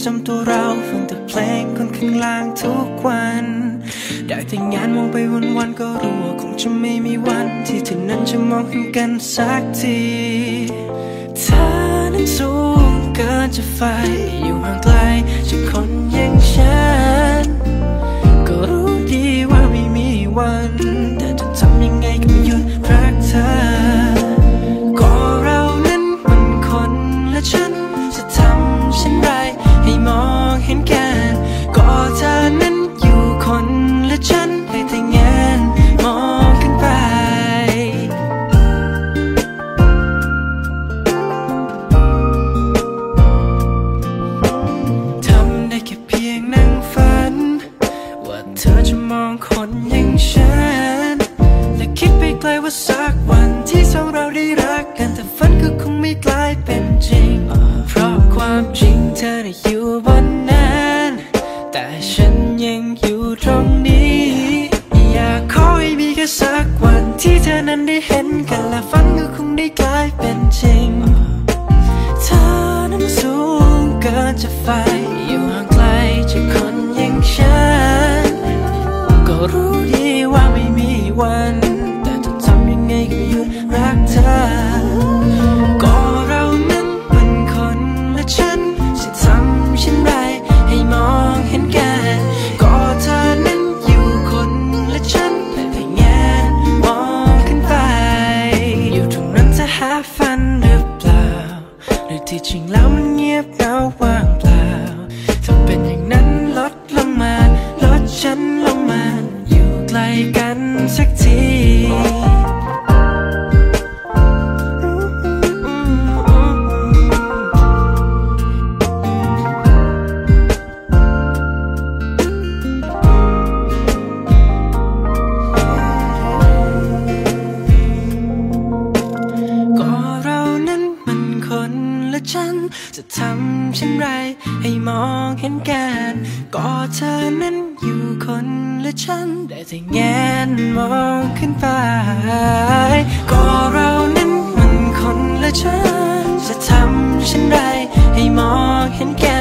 ำตัวเราฟังแต่เพลงคนข้างล่างทุกวันได้แต่งานมองไปวันๆก็รู้ว่าคงจะไม่มีวันที่เธอนั้นจะมองเห็นกันสักทีเธอนั้นสูงเกินจะไฟอยู่ห่างไกลจากคนอย่างฉันก็รู้ดีว่าไม่มีวันแต่จะทำยังไงก็ไม่หยุดรักเธอก็เรานั้นมันคนและฉันจะทำเช่นไรให้มองเห็นกันก็เธอนั้นอยู่คนและฉันได้แต่งานมองขึ้นไปทำได้แค่เพียงนั่งฝันว่าเธอจะมองคนอย่างฉันและคิดไปไกลว่าสักวันที่สองเราได้รักกันแต่ฝันก็คงไม่กลายเป็นจริงเพราะความจริงเธอได้อยู่บนนั้นแต่ฉันยังอยู่ตรงนี้อยากขอให้มีแค่สักวันที่เธอนั้นได้เห็นกันและฝันก็คงได้กลายเป็นจริงเธอนั้นสูงเกินจะไฟอยู่ห่างไกลจากคนอย่างฉันก็รู้ดีว่าไม่มีวันแต่จะทำยังไงก็ไม่หยุดรักเธอก็เรานั้นเป็นคนและฉันจะทำเช่นไรให้มองเห็นกันก็เธอนั้นอยู่คนและฉันได้แต่แงนมองขึ้นไปอยู่ตรงนั้นจะหาฝันหรือเปล่าหรือที่จริงแล้วมันเงียบเหงาว่างเปล่าถ้าเป็นอย่างนั้นลดลงมาลดฉันลงมาอยู่ใกล้กันสักทีฉันจะทำเช่นไรให้มองเห็นกันก็เธอนั้นอยู่คนและฉันได้แต่แงนมองขึ้นไปก็เรานั้นมันคนและฉันจะทำเช่นไรให้มองเห็นกัน